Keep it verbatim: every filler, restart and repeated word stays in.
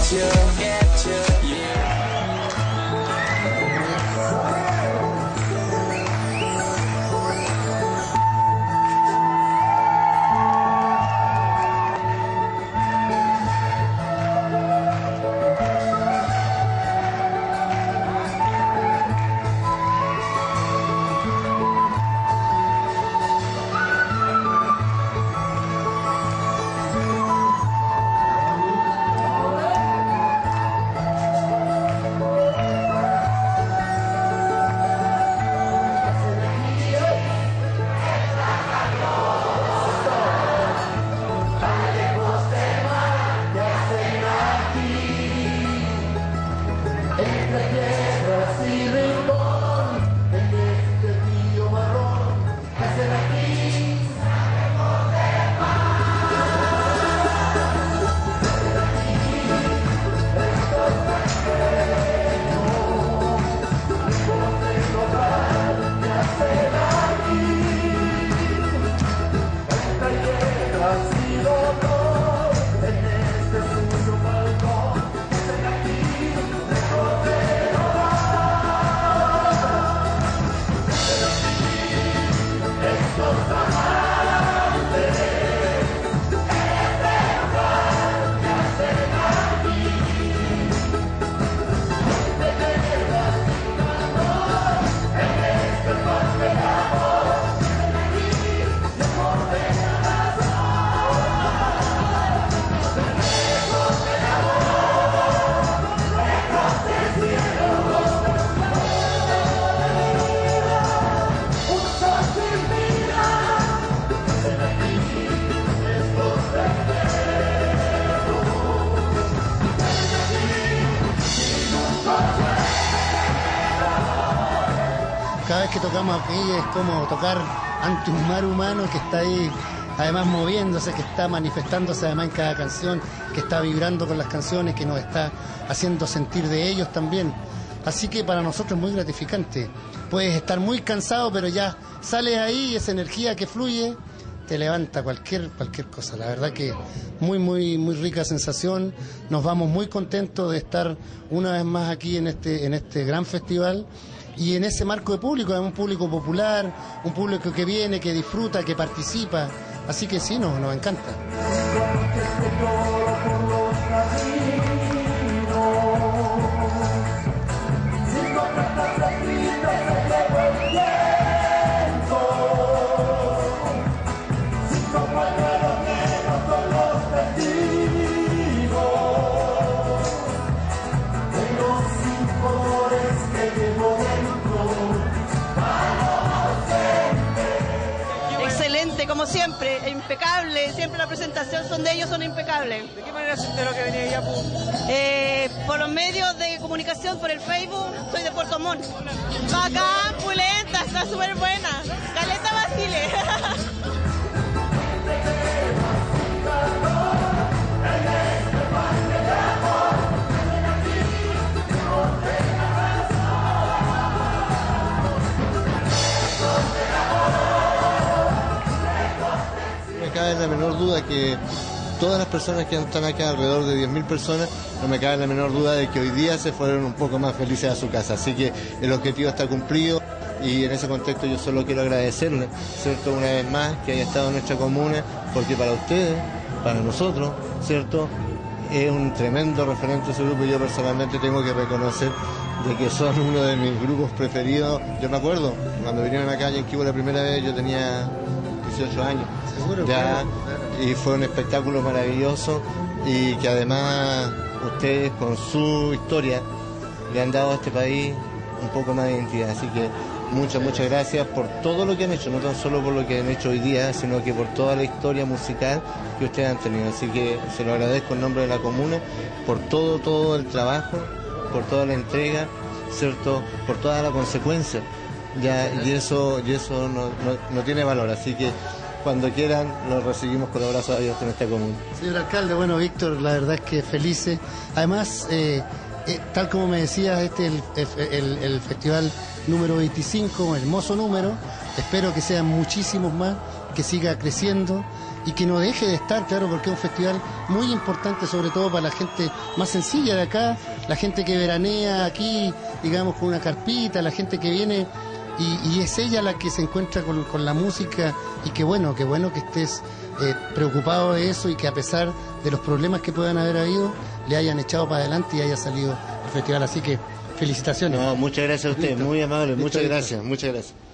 you, get you, yeah. Cada vez que tocamos aquí es como tocar ante un mar humano que está ahí, además moviéndose, que está manifestándose además en cada canción, que está vibrando con las canciones, que nos está haciendo sentir de ellos también. Así que para nosotros es muy gratificante. Puedes estar muy cansado, pero ya sales ahí y esa energía que fluye te levanta cualquier, cualquier cosa. La verdad que muy, muy, muy rica sensación. Nos vamos muy contentos de estar una vez más aquí en este, en este gran festival. Y en ese marco de público, un público popular, un público que viene, que disfruta, que participa. Así que sí, nos, nos encanta. Como siempre, impecable, siempre la presentación son de ellos, son impecables. ¿De qué manera se enteró que venía ella? Eh, por los medios de comunicación, por el Facebook, soy de Puerto Montt. Bacán, pulenta, está súper buena. Caleta Basile. No me cabe la menor duda que todas las personas que están acá, alrededor de diez mil personas, no me cabe la menor duda de que hoy día se fueron un poco más felices a su casa. Así que el objetivo está cumplido y en ese contexto yo solo quiero agradecerle, ¿cierto?, una vez más que haya estado en nuestra comuna, porque para ustedes, para nosotros, ¿cierto?, es un tremendo referente ese grupo y yo personalmente tengo que reconocer de que son uno de mis grupos preferidos. Yo me acuerdo, cuando vinieron acá en Kibo la primera vez, yo tenía dieciocho años. Seguro, ya, claro, claro. Y fue un espectáculo maravilloso y que además ustedes con su historia le han dado a este país un poco más de identidad. Así que muchas, muchas gracias por todo lo que han hecho, no tan solo por lo que han hecho hoy día, sino que por toda la historia musical que ustedes han tenido. Así que se lo agradezco en nombre de la comuna por todo, todo el trabajo, por toda la entrega, ¿cierto?, por toda la consecuencia. Ya, y eso, y eso no, no, no tiene valor. Así que cuando quieran los recibimos con los brazos abiertos en esta comuna. Señor alcalde, bueno, Víctor, la verdad es que felices. Además, eh, eh, tal como me decías, este es el, el, el festival número veinticinco, hermoso número. Espero que sean muchísimos más, que siga creciendo y que no deje de estar, claro, porque es un festival muy importante, sobre todo para la gente más sencilla de acá, la gente que veranea aquí, digamos, con una carpita, la gente que viene y, y es ella la que se encuentra con, con la música, y qué bueno, qué bueno que estés eh, preocupado de eso y que a pesar de los problemas que puedan haber habido, le hayan echado para adelante y haya salido el festival, así que felicitaciones. No, muchas gracias a usted, Listo. muy amable, Listo, muchas listo. gracias, muchas gracias.